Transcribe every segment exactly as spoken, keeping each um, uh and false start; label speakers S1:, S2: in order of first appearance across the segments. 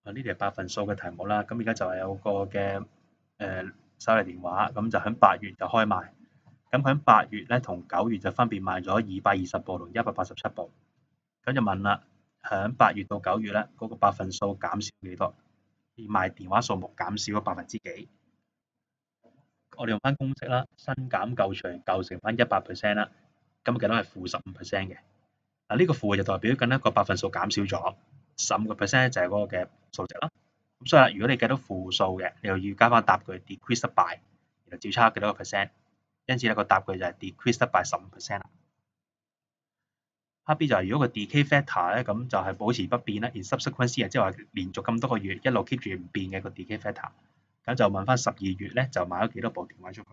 S1: 啊，呢啲係百分數嘅題目啦。咁而家就係有個嘅誒、呃、手提電話，咁就喺八月就開賣。咁喺八月咧同九月就分別賣咗二百二十部同一百八十七部。咁就問啦，喺八月到九月咧嗰、那個百分數減少幾多？而賣電話數目減少咗百分之幾？我哋用翻公式啦，新減舊除舊乘翻一百 percent 啦。咁計到係負十五 percent 嘅。嗱，呢個負就代表緊一個百分數減少咗，十五個 percent 就係嗰個嘅數值啦。咁所以啦，如果你計到負數嘅，你又要加翻答句 decreased by，然後照差幾多個 percent，因此咧個答句就係 decreased by 十五 percent 啦。下 B 就係如果個 decay factor 咧，咁就係保持不變啦。in subsequent year 即係話連續咁多個月一路 keep 住唔變嘅個 decay factor，咁就問翻十二月咧就買咗幾多部電話出去。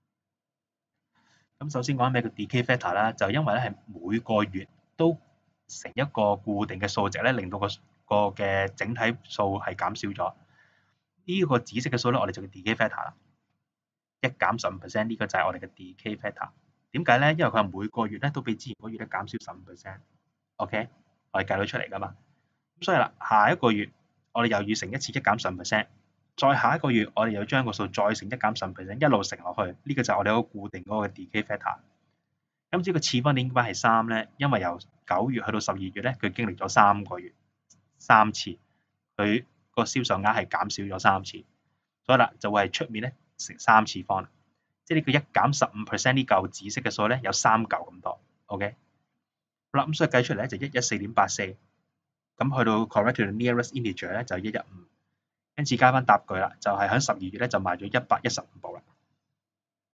S1: 咁首先講咩叫 decay factor 啦，就因為咧係每個月都成一個固定嘅數值咧，令到個個嘅整體數係減少咗。呢、這個紫色嘅數咧，我哋就叫 decay factor 啦。一減十五 percent， 呢個就係我哋嘅 decay factor。點解咧？因為佢係每個月咧都比之前嗰月咧減少十五 percent。OK， 我哋計到出嚟噶嘛。咁所以啦，下一個月我哋又要乘一次一減十五 percent， 再下一個月我哋又將個數再乘一減十五 percent， 一路乘落去。呢、這個就係我哋嗰個固定嗰個 decay factor。咁至於個次方點解係三咧？因為由九月去到十二月咧，佢經歷咗三個月三次，佢個銷售額係減少咗三次，所以啦就會係出面咧成三次方。即係呢個一減十五 percent 呢嚿紫色嘅數咧有三嚿咁多。OK， 好啦，咁所以計出嚟咧就一一四點八四，咁去到 correct to the nearest integer 咧就一一五，因此加翻答句啦，就係喺十二月咧就賣咗一百一十五部啦。